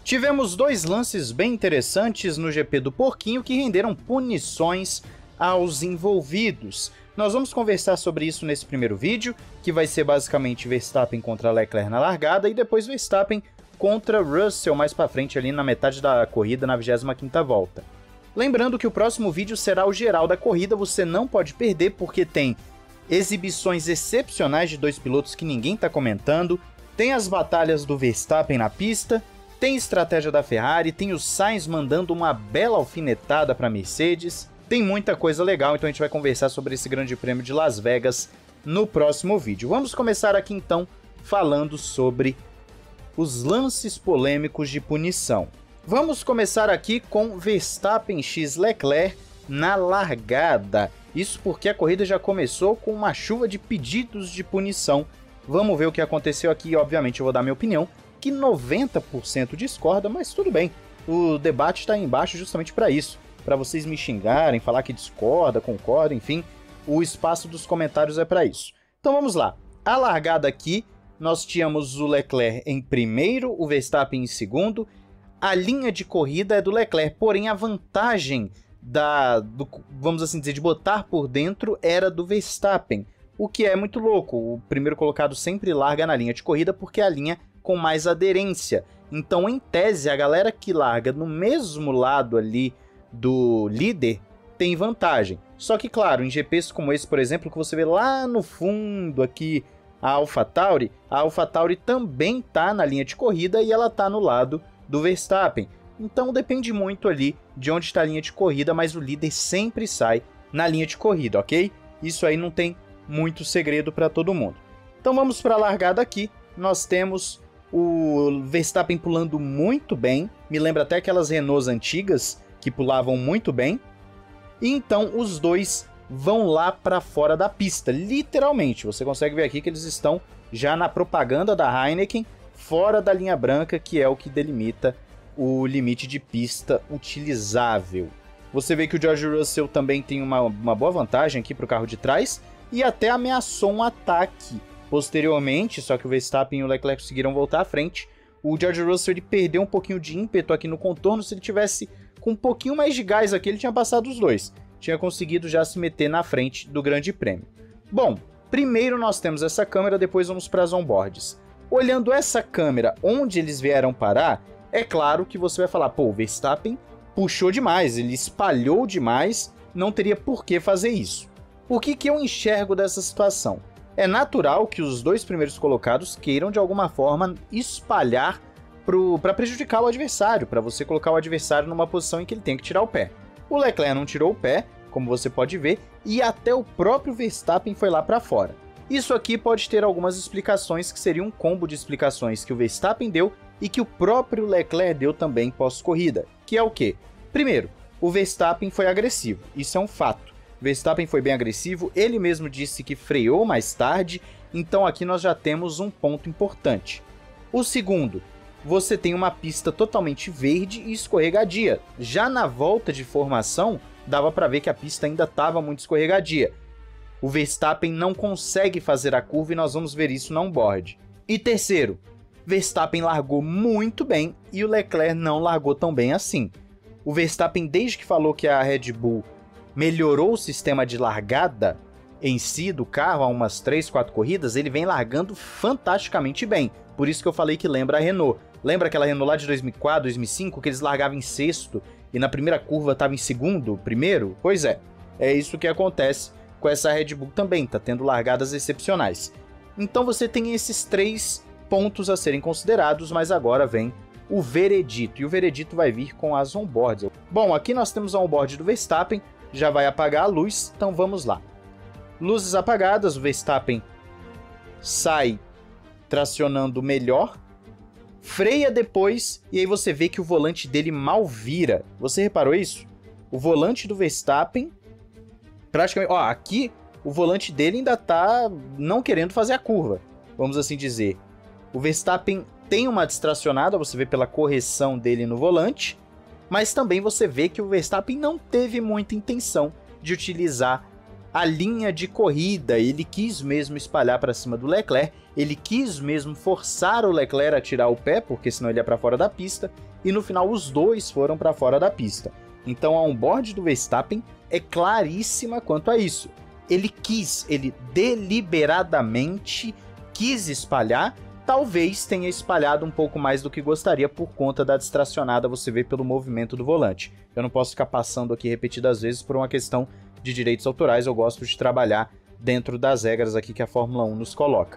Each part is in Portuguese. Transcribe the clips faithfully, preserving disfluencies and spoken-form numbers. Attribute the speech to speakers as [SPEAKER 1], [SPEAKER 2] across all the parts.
[SPEAKER 1] Tivemos dois lances bem interessantes no G P do Porquinho que renderam punições aos envolvidos. Nós vamos conversar sobre isso nesse primeiro vídeo, que vai ser basicamente Verstappen contra Leclerc na largada e depois Verstappen contra Russell mais pra frente ali na metade da corrida, na vigésima quinta volta. Lembrando que o próximo vídeo será o geral da corrida, você não pode perder porque tem exibições excepcionais de dois pilotos que ninguém tá comentando, tem as batalhas do Verstappen na pista, tem estratégia da Ferrari, tem o Sainz mandando uma bela alfinetada para Mercedes, tem muita coisa legal, então a gente vai conversar sobre esse Grande Prêmio de Las Vegas no próximo vídeo. Vamos começar aqui então falando sobre os lances polêmicos de punição. Vamos começar aqui com Verstappen x Leclerc na largada. Isso porque a corrida já começou com uma chuva de pedidos de punição. Vamos ver o que aconteceu aqui, obviamente eu vou dar minha opinião, que noventa por cento discorda, mas tudo bem. O debate está aí embaixo justamente para isso, para vocês me xingarem, falar que discorda, concorda, enfim, o espaço dos comentários é para isso. Então vamos lá. A largada aqui, nós tínhamos o Leclerc em primeiro, o Verstappen em segundo. A linha de corrida é do Leclerc, porém a vantagem da, do, vamos assim dizer, de botar por dentro era do Verstappen, o que é muito louco. O primeiro colocado sempre larga na linha de corrida porque é a linha com mais aderência. Então, em tese, a galera que larga no mesmo lado ali do líder tem vantagem. Só que, claro, em G Ps como esse, por exemplo, que você vê lá no fundo aqui a AlphaTauri, a AlphaTauri também tá na linha de corrida e ela tá no lado do Verstappen. Então, depende muito ali de onde está a linha de corrida, mas o líder sempre sai na linha de corrida, ok? Isso aí não tem muito segredo para todo mundo. Então, vamos para a largada aqui. Nós temos o Verstappen pulando muito bem, me lembra até aquelas Renaults antigas que pulavam muito bem. E então os dois vão lá para fora da pista, literalmente. Você consegue ver aqui que eles estão já na propaganda da Heineken, fora da linha branca, que é o que delimita o limite de pista utilizável. Você vê que o George Russell também tem uma, uma boa vantagem aqui para o carro de trás e até ameaçou um ataque posteriormente, só que o Verstappen e o Leclerc conseguiram voltar à frente. O George Russell ele perdeu um pouquinho de ímpeto aqui no contorno. Se ele tivesse com um pouquinho mais de gás aqui, ele tinha passado os dois. Tinha conseguido já se meter na frente do Grande Prêmio. Bom, primeiro nós temos essa câmera, depois vamos para as onboards. Olhando essa câmera, onde eles vieram parar, é claro que você vai falar, pô, o Verstappen puxou demais, ele espalhou demais, não teria por que fazer isso. O que, que eu enxergo dessa situação? É natural que os dois primeiros colocados queiram, de alguma forma, espalhar para prejudicar o adversário, para você colocar o adversário numa posição em que ele tem que tirar o pé. O Leclerc não tirou o pé, como você pode ver, e até o próprio Verstappen foi lá para fora. Isso aqui pode ter algumas explicações, que seria um combo de explicações que o Verstappen deu e que o próprio Leclerc deu também pós-corrida, que é o quê? Primeiro, o Verstappen foi agressivo, isso é um fato. Verstappen foi bem agressivo, ele mesmo disse que freou mais tarde, então aqui nós já temos um ponto importante. O segundo, você tem uma pista totalmente verde e escorregadia. Já na volta de formação, dava para ver que a pista ainda estava muito escorregadia. O Verstappen não consegue fazer a curva e nós vamos ver isso na onboard. E terceiro, Verstappen largou muito bem e o Leclerc não largou tão bem assim. O Verstappen, desde que falou que a Red Bull melhorou o sistema de largada em si do carro há umas três, quatro corridas, ele vem largando fantasticamente bem. Por isso que eu falei que lembra a Renault. Lembra aquela Renault lá de dois mil e quatro, dois mil e cinco, que eles largavam em sexto e na primeira curva estava em segundo, primeiro? Pois é, é isso que acontece com essa Red Bull também, tá tendo largadas excepcionais. Então você tem esses três pontos a serem considerados, mas agora vem o veredito, e o veredito vai vir com as onboards. Bom, aqui nós temos a onboard do Verstappen, já vai apagar a luz, então vamos lá. Luzes apagadas, o Verstappen sai tracionando melhor, freia depois, e aí você vê que o volante dele mal vira. Você reparou isso? O volante do Verstappen, praticamente, ó, aqui o volante dele ainda tá não querendo fazer a curva, vamos assim dizer. O Verstappen tem uma distracionada, você vê pela correção dele no volante, mas também você vê que o Verstappen não teve muita intenção de utilizar a linha de corrida, ele quis mesmo espalhar para cima do Leclerc, ele quis mesmo forçar o Leclerc a tirar o pé, porque senão ele ia para fora da pista, e no final os dois foram para fora da pista. Então a onboard do Verstappen é claríssima quanto a isso. Ele quis, ele deliberadamente quis espalhar, talvez tenha espalhado um pouco mais do que gostaria por conta da distracionada, você vê pelo movimento do volante. Eu não posso ficar passando aqui repetidas vezes por uma questão de direitos autorais, eu gosto de trabalhar dentro das regras aqui que a Fórmula um nos coloca.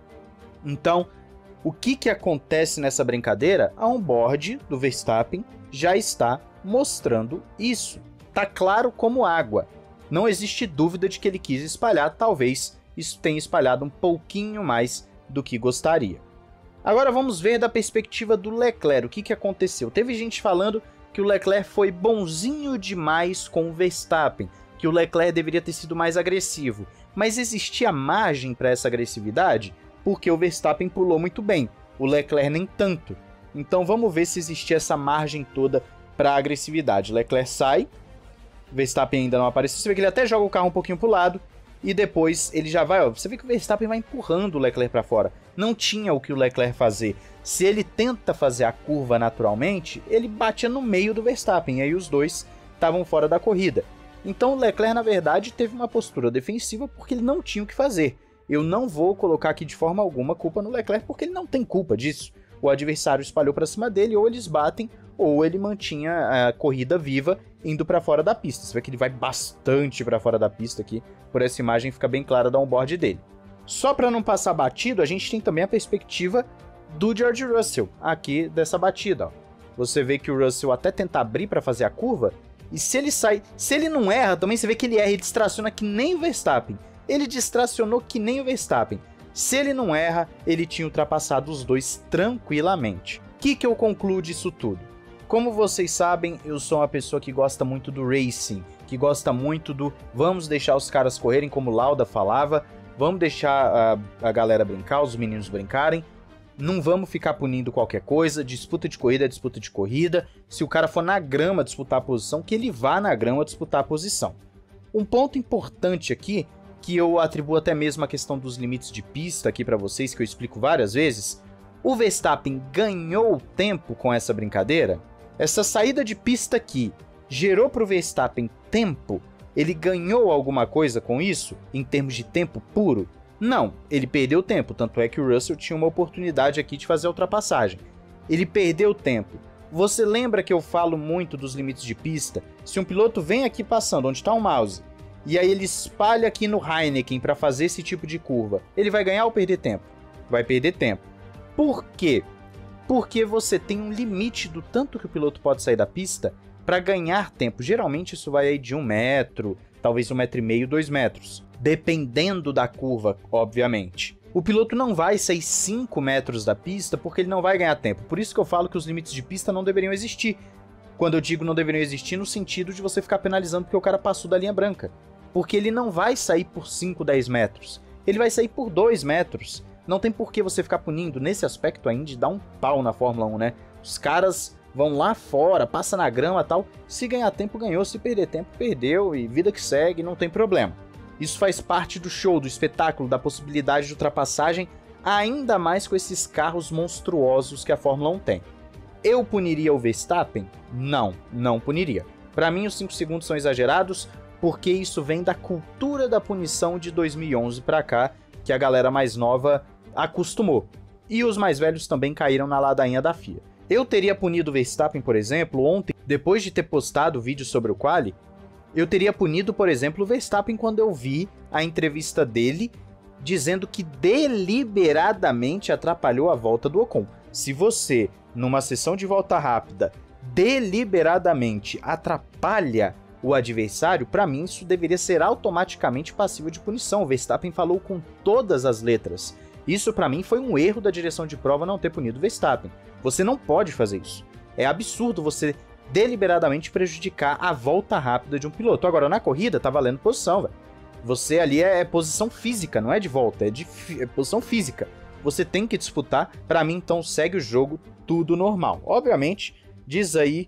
[SPEAKER 1] Então, o que que acontece nessa brincadeira? A onboard do Verstappen já está mostrando isso. Tá claro como água. Não existe dúvida de que ele quis espalhar, talvez isso tenha espalhado um pouquinho mais do que gostaria. Agora vamos ver da perspectiva do Leclerc, o que que aconteceu. Teve gente falando que o Leclerc foi bonzinho demais com o Verstappen, que o Leclerc deveria ter sido mais agressivo. Mas existia margem para essa agressividade? Porque o Verstappen pulou muito bem, o Leclerc nem tanto. Então vamos ver se existia essa margem toda para agressividade. Leclerc sai, Verstappen ainda não apareceu, você vê que ele até joga o carro um pouquinho pro lado, e depois ele já vai, ó, você vê que o Verstappen vai empurrando o Leclerc para fora. Não tinha o que o Leclerc fazer. Se ele tenta fazer a curva naturalmente, ele batia no meio do Verstappen, e aí os dois estavam fora da corrida. Então o Leclerc, na verdade, teve uma postura defensiva porque ele não tinha o que fazer. Eu não vou colocar aqui de forma alguma culpa no Leclerc porque ele não tem culpa disso. O adversário espalhou para cima dele, ou eles batem, ou ele mantinha a corrida viva indo para fora da pista. Você vê que ele vai bastante para fora da pista aqui, por essa imagem fica bem clara da onboard dele. Só para não passar batido, a gente tem também a perspectiva do George Russell, aqui dessa batida. Ó. Você vê que o Russell até tenta abrir para fazer a curva, e se ele sai, se ele não erra, também você vê que ele erra, ele distraciona que nem o Verstappen. Ele distracionou que nem o Verstappen. Se ele não erra, ele tinha ultrapassado os dois tranquilamente. O que que eu concluo disso tudo? Como vocês sabem, eu sou uma pessoa que gosta muito do racing, que gosta muito do vamos deixar os caras correrem, como o Lauda falava, vamos deixar a, a galera brincar, os meninos brincarem, não vamos ficar punindo qualquer coisa, disputa de corrida é disputa de corrida, se o cara for na grama disputar a posição, que ele vá na grama disputar a posição. Um ponto importante aqui, que eu atribuo até mesmo a questão dos limites de pista aqui para vocês, que eu explico várias vezes, o Verstappen ganhou tempo com essa brincadeira? Essa saída de pista aqui gerou para o Verstappen tempo? Ele ganhou alguma coisa com isso, em termos de tempo puro? Não, ele perdeu tempo, tanto é que o Russell tinha uma oportunidade aqui de fazer a ultrapassagem. Ele perdeu tempo. Você lembra que eu falo muito dos limites de pista? Se um piloto vem aqui passando, onde está o mouse, e aí ele espalha aqui no Heineken para fazer esse tipo de curva, ele vai ganhar ou perder tempo? Vai perder tempo. Por quê? Porque você tem um limite do tanto que o piloto pode sair da pista para ganhar tempo. Geralmente isso vai aí de um metro, talvez um metro e meio, dois metros. Dependendo da curva, obviamente. O piloto não vai sair cinco metros da pista porque ele não vai ganhar tempo. Por isso que eu falo que os limites de pista não deveriam existir. Quando eu digo não deveriam existir, no sentido de você ficar penalizando porque o cara passou da linha branca. Porque ele não vai sair por cinco, dez metros. Ele vai sair por dois metros. Não tem por que você ficar punindo. Nesse aspecto a Indy dá um pau na Fórmula um, né? Os caras vão lá fora, passa na grama e tal. Se ganhar tempo, ganhou. Se perder tempo, perdeu. E vida que segue, não tem problema. Isso faz parte do show, do espetáculo, da possibilidade de ultrapassagem, ainda mais com esses carros monstruosos que a Fórmula um tem. Eu puniria o Verstappen? Não, não puniria. Para mim, os cinco segundos são exagerados, porque isso vem da cultura da punição de dois mil e onze para cá, que a galera mais nova acostumou. E os mais velhos também caíram na ladainha da F I A. Eu teria punido o Verstappen, por exemplo, ontem, depois de ter postado o vídeo sobre o quali, eu teria punido, por exemplo, o Verstappen quando eu vi a entrevista dele dizendo que deliberadamente atrapalhou a volta do Ocon. Se você, numa sessão de volta rápida, deliberadamente atrapalha o adversário, para mim isso deveria ser automaticamente passivo de punição. O Verstappen falou com todas as letras. Isso para mim foi um erro da direção de prova não ter punido o Verstappen. Você não pode fazer isso. É absurdo você deliberadamente prejudicar a volta rápida de um piloto. Agora, na corrida, tá valendo posição, velho. Você ali é, é posição física, não é de volta, é de é posição física. Você tem que disputar. Para mim, então, segue o jogo, tudo normal. Obviamente, diz aí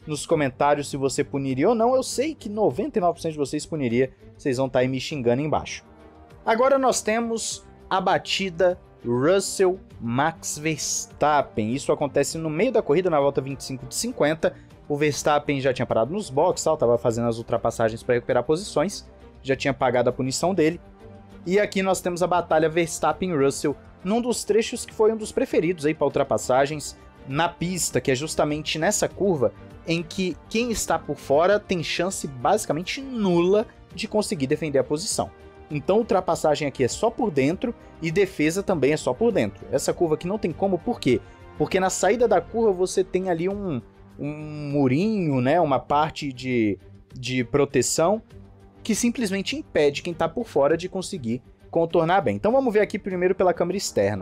[SPEAKER 1] nos comentários se você puniria ou não. Eu sei que noventa e nove por cento de vocês puniria, vocês vão estar aí me xingando embaixo. Agora nós temos a batida Russell-Max Verstappen. Isso acontece no meio da corrida, na volta vinte e cinco de cinquenta. O Verstappen já tinha parado nos boxes, estava fazendo as ultrapassagens para recuperar posições, já tinha pagado a punição dele. E aqui nós temos a batalha Verstappen-Russell, num dos trechos que foi um dos preferidos para ultrapassagens na pista, que é justamente nessa curva em que quem está por fora tem chance basicamente nula de conseguir defender a posição. Então ultrapassagem aqui é só por dentro e defesa também é só por dentro. Essa curva aqui não tem como, por quê? Porque na saída da curva você tem ali um, um murinho, né, uma parte de, de proteção que simplesmente impede quem está por fora de conseguir contornar bem. Então vamos ver aqui primeiro pela câmera externa.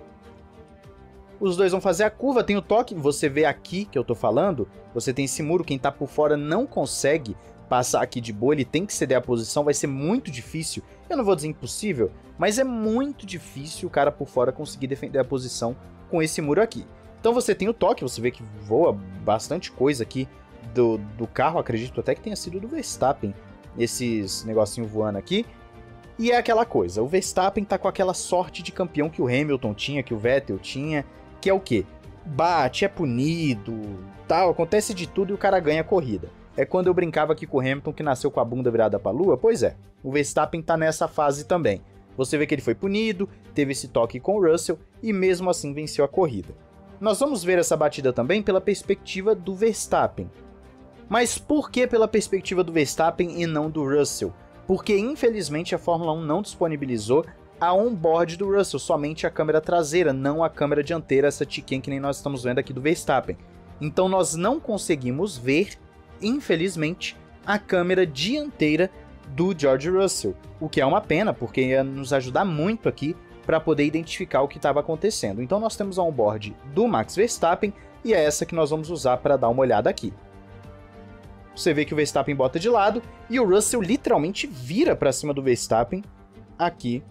[SPEAKER 1] Os dois vão fazer a curva, tem o toque, você vê aqui que eu tô falando, você tem esse muro, quem tá por fora não consegue passar aqui de boa, ele tem que ceder a posição, vai ser muito difícil, eu não vou dizer impossível, mas é muito difícil o cara por fora conseguir defender a posição com esse muro aqui. Então você tem o toque, você vê que voa bastante coisa aqui do, do carro, acredito até que tenha sido do Verstappen, esses negocinho voando aqui. E é aquela coisa, o Verstappen tá com aquela sorte de campeão que o Hamilton tinha, que o Vettel tinha, que é o quê? Bate, é punido, tal, acontece de tudo e o cara ganha a corrida. É quando eu brincava aqui com o Hamilton que nasceu com a bunda virada pra lua, pois é, o Verstappen tá nessa fase também. Você vê que ele foi punido, teve esse toque com o Russell e mesmo assim venceu a corrida. Nós vamos ver essa batida também pela perspectiva do Verstappen. Mas por que pela perspectiva do Verstappen e não do Russell? Porque infelizmente a Fórmula um não disponibilizou a onboard do Russell, somente a câmera traseira, não a câmera dianteira, essa chicken que nem nós estamos vendo aqui do Verstappen. Então nós não conseguimos ver, infelizmente, a câmera dianteira do George Russell, o que é uma pena, porque ia nos ajudar muito aqui para poder identificar o que estava acontecendo. Então nós temos a onboard do Max Verstappen e é essa que nós vamos usar para dar uma olhada aqui. Você vê que o Verstappen bota de lado e o Russell literalmente vira para cima do Verstappen aqui,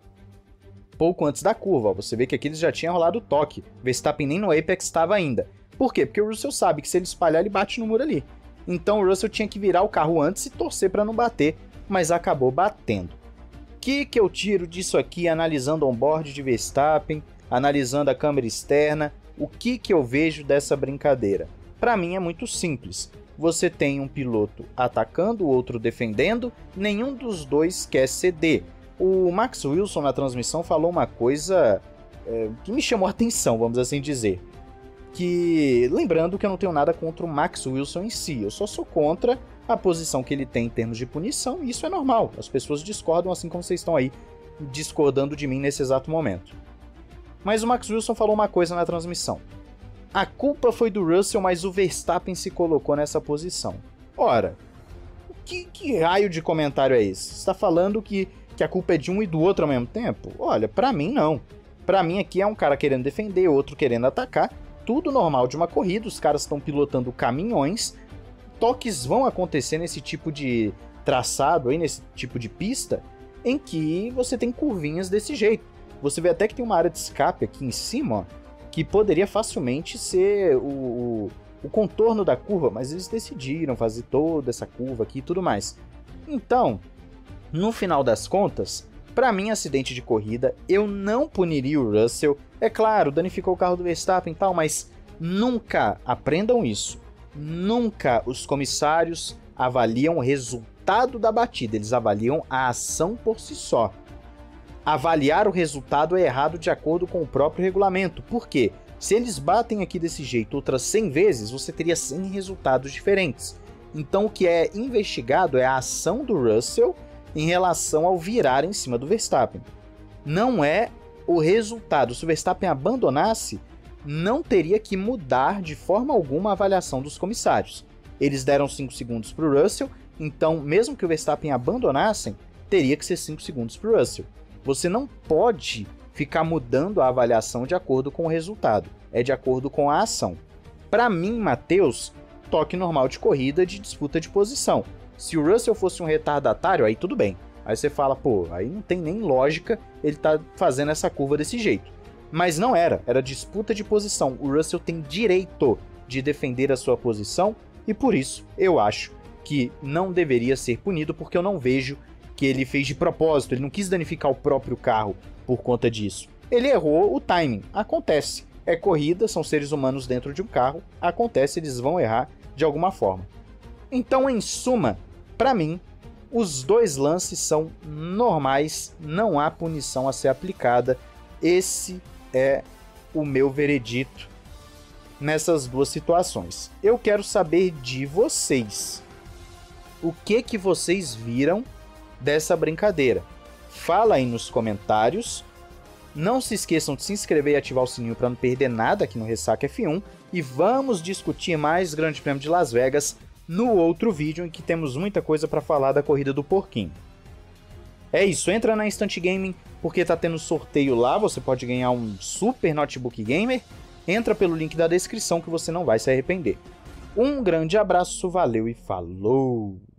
[SPEAKER 1] pouco antes da curva. Você vê que aqui eles já tinha rolado o toque. O Verstappen nem no Apex estava ainda. Por quê? Porque o Russell sabe que se ele espalhar, ele bate no muro ali. Então o Russell tinha que virar o carro antes e torcer para não bater, mas acabou batendo. O que, que eu tiro disso aqui, analisando o onboard de Verstappen, analisando a câmera externa, o que, que eu vejo dessa brincadeira? Para mim é muito simples. Você tem um piloto atacando, o outro defendendo, nenhum dos dois quer ceder. O Max Wilson na transmissão falou uma coisa é, que me chamou a atenção, vamos assim dizer. Que, lembrando que eu não tenho nada contra o Max Wilson em si, eu só sou contra a posição que ele tem em termos de punição, e isso é normal, as pessoas discordam assim como vocês estão aí discordando de mim nesse exato momento. Mas o Max Wilson falou uma coisa na transmissão. A culpa foi do Russell, mas o Verstappen se colocou nessa posição. Ora, que, que raio de comentário é esse? Você está falando que, que a culpa é de um e do outro ao mesmo tempo? Olha, pra mim não. Pra mim aqui é um cara querendo defender, outro querendo atacar. Tudo normal de uma corrida, os caras estão pilotando caminhões. Toques vão acontecer nesse tipo de traçado, aí, nesse tipo de pista, em que você tem curvinhas desse jeito. Você vê até que tem uma área de escape aqui em cima, ó, que poderia facilmente ser o, o, o contorno da curva, mas eles decidiram fazer toda essa curva aqui e tudo mais. Então, no final das contas, para mim, acidente de corrida, eu não puniria o Russell. É claro, danificou o carro do Verstappen e tal, mas nunca, aprendam isso, nunca os comissários avaliam o resultado da batida, eles avaliam a ação por si só. Avaliar o resultado é errado de acordo com o próprio regulamento. Por quê? Se eles batem aqui desse jeito outras cem vezes, você teria cem resultados diferentes. Então o que é investigado é a ação do Russell em relação ao virar em cima do Verstappen. Não é o resultado. Se o Verstappen abandonasse, não teria que mudar de forma alguma a avaliação dos comissários. Eles deram cinco segundos para o Russell, então mesmo que o Verstappen abandonassem, teria que ser cinco segundos para o Russell. Você não pode ficar mudando a avaliação de acordo com o resultado, é de acordo com a ação. Para mim, Matheus, toque normal de corrida de disputa de posição. Se o Russell fosse um retardatário, aí tudo bem. Aí você fala, pô, aí não tem nem lógica ele tá fazendo essa curva desse jeito. Mas não era, era disputa de posição. O Russell tem direito de defender a sua posição e por isso eu acho que não deveria ser punido, porque eu não vejo que ele fez de propósito, ele não quis danificar o próprio carro por conta disso. Ele errou o timing, acontece. É corrida, são seres humanos dentro de um carro, acontece, eles vão errar de alguma forma. Então, em suma, para mim, os dois lances são normais, não há punição a ser aplicada. Esse é o meu veredito nessas duas situações. Eu quero saber de vocês. O que que vocês viram dessa brincadeira? Fala aí nos comentários. Não se esqueçam de se inscrever e ativar o sininho para não perder nada aqui no Ressaca F um. E vamos discutir mais Grande Prêmio de Las Vegas no outro vídeo, em que temos muita coisa para falar da corrida do porquinho. É isso, entra na Instant Gaming, porque tá tendo sorteio lá, você pode ganhar um super notebook gamer. Entra pelo link da descrição que você não vai se arrepender. Um grande abraço, valeu e falou!